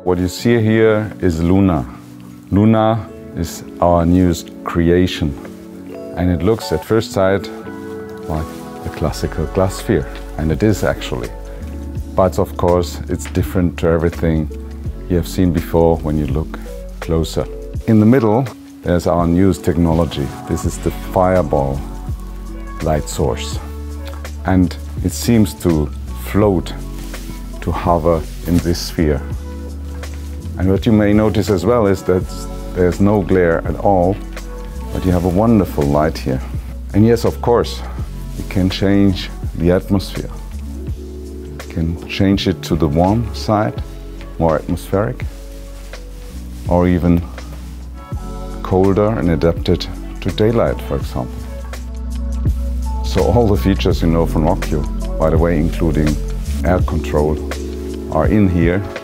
What you see here is Luna. Luna is our newest creation, and it looks at first sight like a classical glass sphere, and it is actually. But of course it's different to everything you have seen before when you look closer. In the middle there's our newest technology. This is the fireball light source, and it seems to float, to hover in this sphere. And what you may notice as well is that there's no glare at all, but you have a wonderful light here. And yes, of course, you can change the atmosphere. You can change it to the warm side, more atmospheric, or even colder and adapt it to daylight, for example. So all the features you know from Occhio, by the way, including air control, are in here.